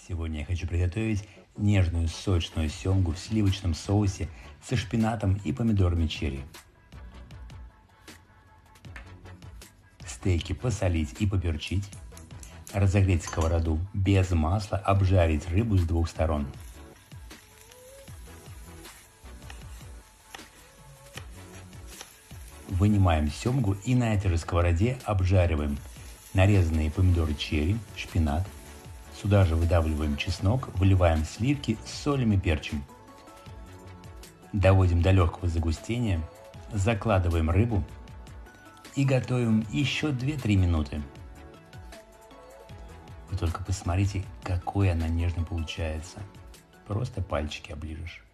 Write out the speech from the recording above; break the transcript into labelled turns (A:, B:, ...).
A: Сегодня я хочу приготовить нежную сочную семгу в сливочном соусе со шпинатом и помидорами черри. Стейки посолить и поперчить. Разогреть сковороду без масла, обжарить рыбу с двух сторон. Вынимаем семгу и на этой же сковороде обжариваем нарезанные помидоры черри, шпинат. Сюда же выдавливаем чеснок, выливаем сливки с солью и перчем. Доводим до легкого загустения, закладываем рыбу и готовим еще 2-3 минуты. Вы только посмотрите, какой она нежно получается. Просто пальчики оближешь.